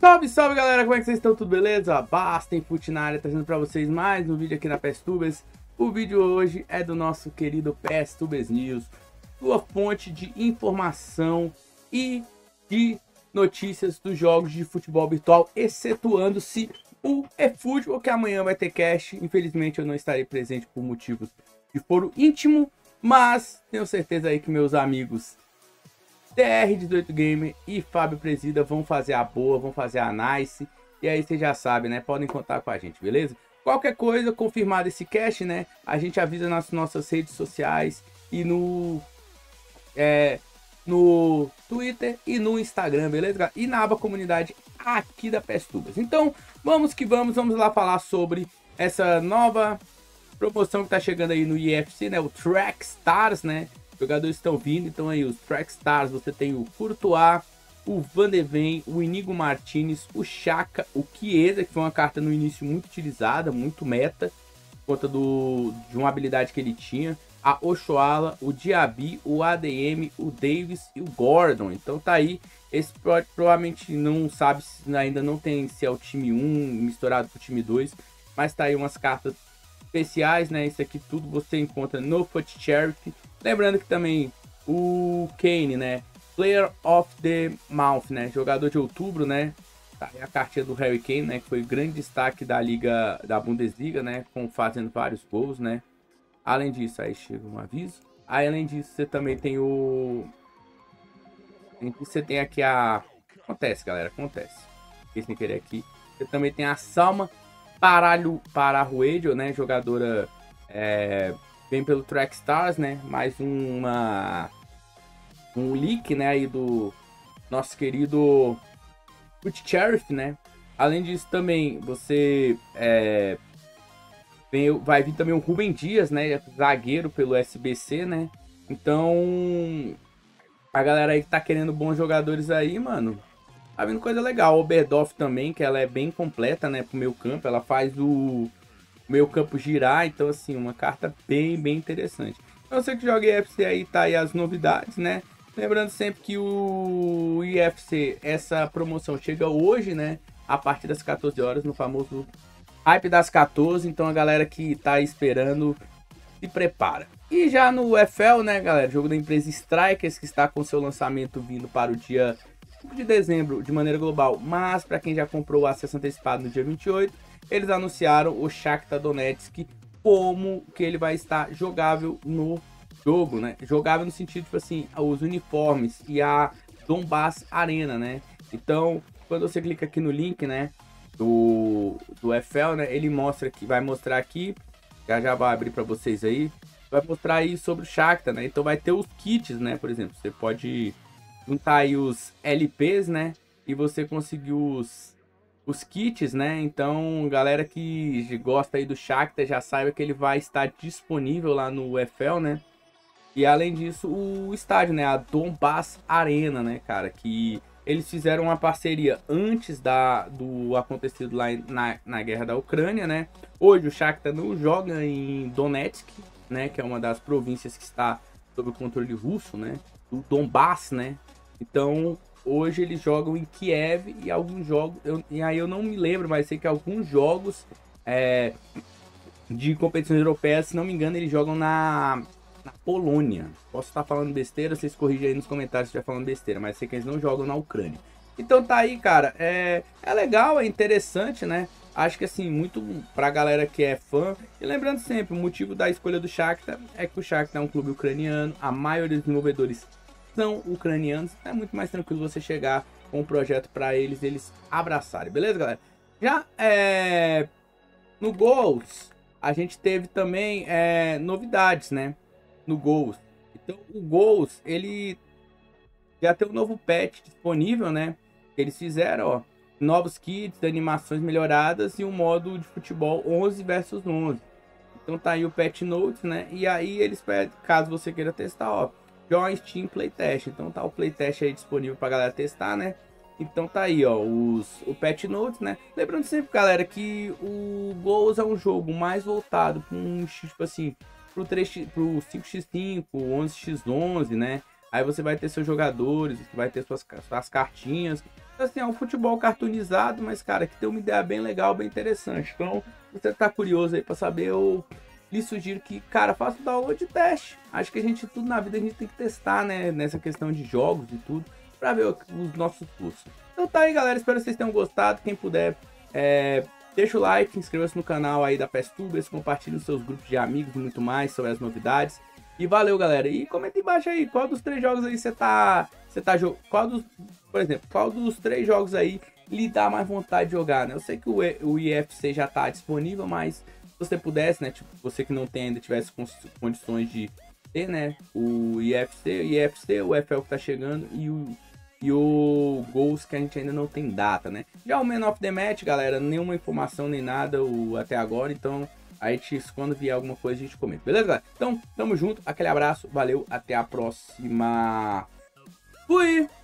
Salve, salve galera, como é que vocês estão? Tudo beleza? Bastemfut na área, trazendo pra vocês mais um vídeo aqui na PSTubers. O vídeo hoje é do nosso querido PSTubers News, sua fonte de informação e de notícias dos jogos de futebol virtual, excetuando-se o eFootball, que amanhã vai ter cast. Infelizmente eu não estarei presente por motivos de foro íntimo, mas tenho certeza aí que meus amigos DR18Gamer e Fábio Presida vão fazer a boa, vão fazer a nice. E aí vocês já sabem, né? Podem contar com a gente, beleza? Qualquer coisa, confirmado esse cast, né? A gente avisa nas nossas redes sociais e no Twitter e no Instagram, beleza? E na aba comunidade aqui da PSTubers. Então, vamos que vamos lá falar sobre essa nova promoção que tá chegando aí no IFC, né? O Track Stars, né? Jogadores estão vindo, então aí os Track Stars, você tem o Courtois, o Van de Ven, o Inigo Martinez, o Xhaka, o Chiesa, que foi uma carta no início muito utilizada, muito meta, por conta de uma habilidade que ele tinha, a Oshoala, o Diaby, o ADM, o Davis e o Gordon. Então tá aí, esse provavelmente não sabe, ainda não tem se é o time 1 misturado com o time 2, mas tá aí umas cartas especiais, né? Isso aqui tudo você encontra no FUT Charity. Lembrando que também o Kane, né? Player of the Month, né? Jogador de outubro, né? Tá aí a cartinha do Harry Kane, né? Que foi o grande destaque da Liga, da Bundesliga, né? Fazendo vários gols, né? Além disso, aí chega um aviso. Aí, além disso, você também tem o... Você tem aqui a... Acontece, galera, acontece. Fiquei sem querer aqui. Você também tem a Salma Pararuedio, né? Jogadora... Vem pelo Track Stars, né? Mais um leak, né? Aí do nosso querido FUT Sheriff, né? Além disso, também você vai vir também o Rubem Dias, né? Zagueiro pelo SBC, né? Então, a galera aí que tá querendo bons jogadores aí, mano, tá vindo coisa legal. O Oberdorf também, que ela é bem completa, né? Pro meio campo, ela faz o meio campo girar, então assim, uma carta bem interessante. Então você que joga IFC aí, tá aí as novidades, né? Lembrando sempre que o IFC, essa promoção chega hoje, né? A partir das 14 horas, no famoso Hype das 14, então a galera que tá esperando se prepara. E já no EFL, né, galera, jogo da empresa Strikers, que está com seu lançamento vindo para o dia 5 de dezembro de maneira global, mas para quem já comprou o acesso antecipado no dia 28, eles anunciaram o Shakhtar Donetsk como que ele vai estar jogável no jogo, né? Jogável no sentido, tipo assim, os uniformes e a Donbass Arena, né? Então, quando você clica aqui no link, né, do EFL, né, ele mostra aqui, vai mostrar aqui, já vai abrir para vocês aí, vai mostrar aí sobre o Shakhtar, né? Então vai ter os kits, né? Por exemplo, você pode juntar aí os LPs, né? E você conseguir os kits, né? Então, galera que gosta aí do Shakhtar já saiba que ele vai estar disponível lá no EFL, né? E além disso, o estádio, né? A Donbass Arena, né, cara? Que eles fizeram uma parceria antes do acontecido lá na guerra da Ucrânia, né? Hoje o Shakhtar não joga em Donetsk, né? Que é uma das províncias que está sob o controle russo, né? Do Donbass, né? Então, hoje eles jogam em Kiev e alguns jogos... E aí eu não me lembro, mas sei que alguns jogos de competições europeias, se não me engano, eles jogam na Polônia. Posso estar falando besteira, vocês corrigem aí nos comentários se estiver falando besteira, mas sei que eles não jogam na Ucrânia. Então tá aí, cara. É legal, é interessante, né? Acho que assim, muito pra galera que é fã. E lembrando sempre, o motivo da escolha do Shakhtar é que o Shakhtar é um clube ucraniano, a maioria dos desenvolvedores são ucranianos, é muito mais tranquilo você chegar com um projeto para eles abraçarem, beleza, galera? Já no Goals, a gente teve também novidades, né? No Goals. Então, o Goals, ele já tem um novo patch disponível, né? Eles fizeram, ó, novos kits, animações melhoradas e um modo de futebol 11 versus 11. Então tá aí o patch notes, né? E aí eles pedem, caso você queira testar, ó, Join Steam Playtest. Então tá o playtest aí disponível pra galera testar, né? Então tá aí, ó, o patch notes, né? Lembrando sempre, galera, que o Goals é um jogo mais voltado para um tipo assim, pro 5x5, 11x11, né? Aí você vai ter seus jogadores, vai ter suas cartinhas. Assim, é um futebol cartoonizado, mas, cara, que tem uma ideia bem legal, bem interessante. Então, se você tá curioso aí pra saber, eu lhe sugiro que, cara, faça o download de teste. Acho que a gente, tudo na vida, a gente tem que testar, né, nessa questão de jogos e tudo, pra ver os nossos cursos. Então tá aí, galera, espero que vocês tenham gostado. Quem puder, deixa o like, inscreva-se no canal aí da PESTubers, compartilhe nos seus grupos de amigos e muito mais sobre as novidades. E valeu, galera. E comenta embaixo aí, qual dos 3 jogos aí você tá jogando? Por exemplo, qual dos 3 jogos aí lhe dá mais vontade de jogar, né? Eu sei que o IFC já tá disponível, mas se você pudesse, né? Tipo, você que não tem ainda tivesse condições de ter, né? O IFC, o FL que tá chegando e o Gols que a gente ainda não tem data, né? Já o Man of the Match, galera, nenhuma informação nem nada até agora, então a gente, quando vier alguma coisa, a gente comenta. Beleza, galera? Então, tamo junto, aquele abraço, valeu, até a próxima. Fui!